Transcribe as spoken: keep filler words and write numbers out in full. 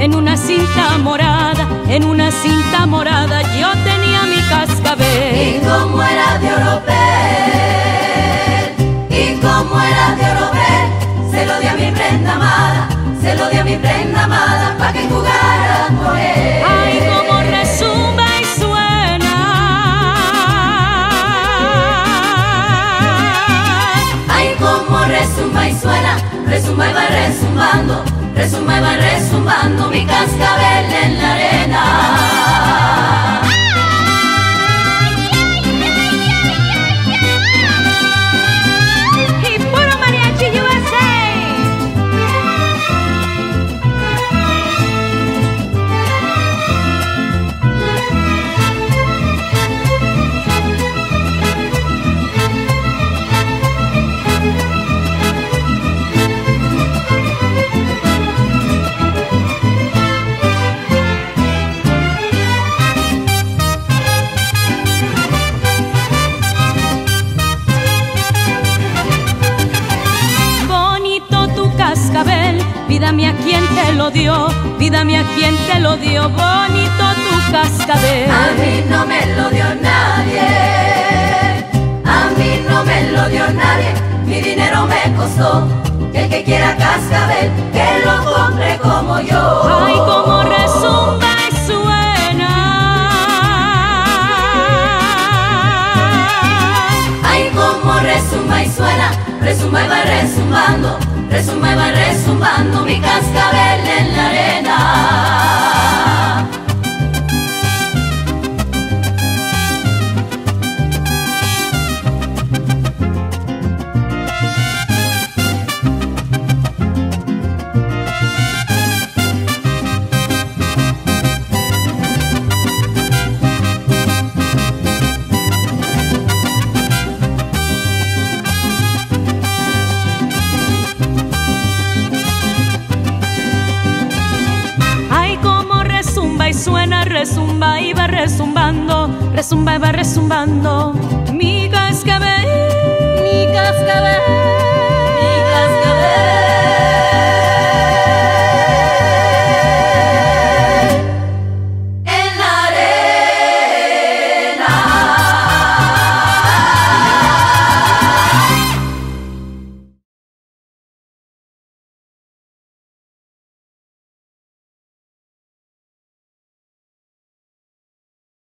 en una cinta morada, en una cinta morada yo tenía mi cascabel. Y como era de oropel, y como era de oropel, se lo di a mi prenda amada, se lo di a mi prenda amada, pa' que jugara con él. Ay, como resumba y suena, ay, como resumba y suena, resumba y va resumbando, resumba y va resumbando mi cascabel en la arena. Vida mía, ¿quién te lo dio? Vida mía, ¿quién te lo dio? Bonito tu cascabel. A mí no me lo dio nadie, a mí no me lo dio nadie. Mi dinero me costó, que el que quiera cascabel, que lo compre como yo. Ay, como resumba y suena, ay, como resumba y suena, resumba y va resumbando, resumba y va resumbando mi cascabel en la arena. suena, resumba y va resumbando, resumba y va resumbando mi cascabel, mi cascabel, mi cascabel.